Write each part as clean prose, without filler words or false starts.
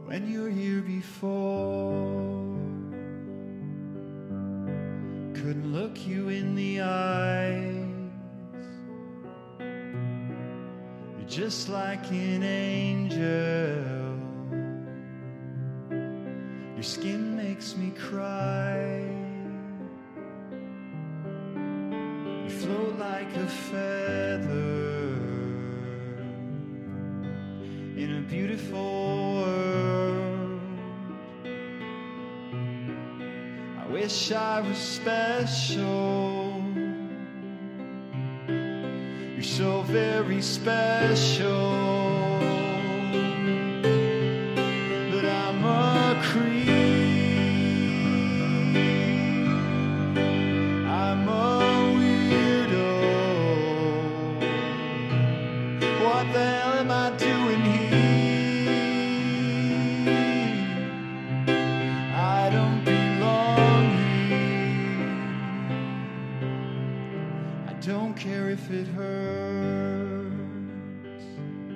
when you were here before. Couldn't look you in the eyes. You're just like an angel. Your skin makes me cry. You float like a feather in a beautiful world. I wish I was special. You're so very special, but I'm a creep. I'm a weirdo. What the hell am I doing here? I don't belong here. I don't care if it hurts.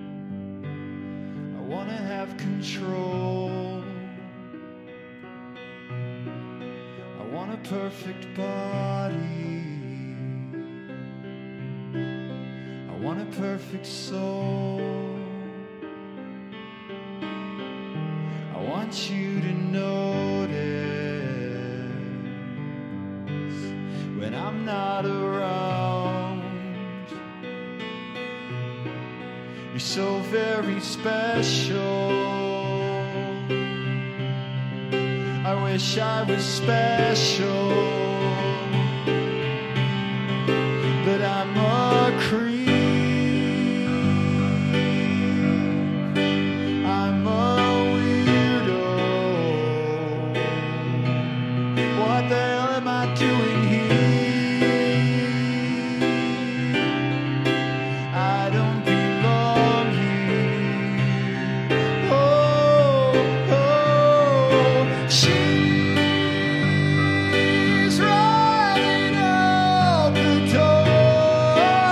I wanna have control. I want a perfect body. I want a perfect soul. I want you to notice when I'm not around. You're so very special. I wish I was special, but I'm a creep. I'm a weirdo. What the hell am I doing here? I don't belong here. Oh, oh, she's running out the door.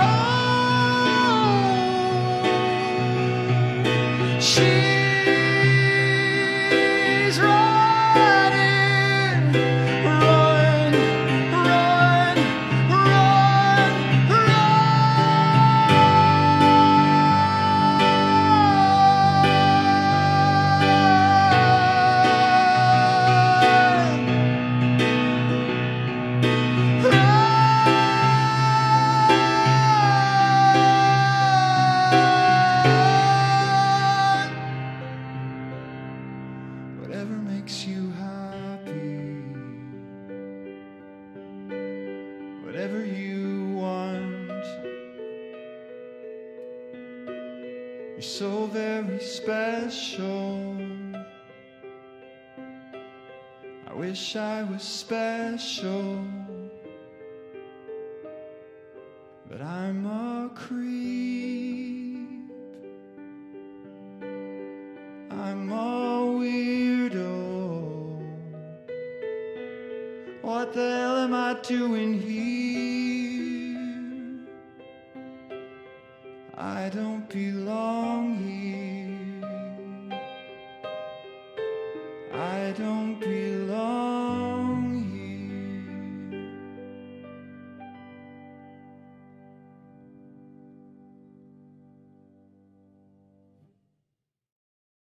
She's running, run, run, run, whatever makes you happy, whatever you want. You're so very special. I wish I was special, but I'm a creep. I'm a weirdo. What the hell am I doing here? I don't belong here.